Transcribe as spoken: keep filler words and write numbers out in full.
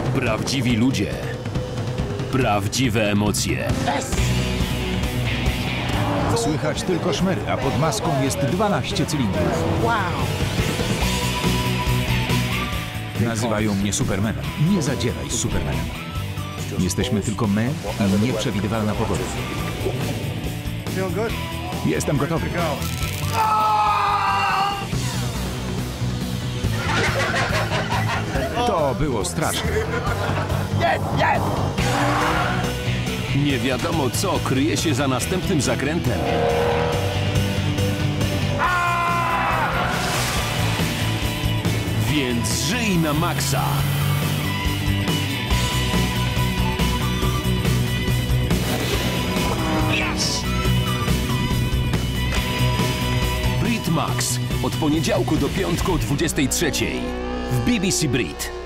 Prawdziwi ludzie. Prawdziwe emocje. Słychać tylko szmery, a pod maską jest dwanaście cylindrów. Nazywają mnie Supermanem. Nie zadzieraj z Supermanem. Jesteśmy tylko my i nieprzewidywalna pogoda. Jestem gotowy. To było straszne. Nie wiadomo, co kryje się za następnym zakrętem. Więc żyj na maksa! Yes! Brit Max. Od poniedziałku do piątku o dwudziestej trzeciej w B B C Brit.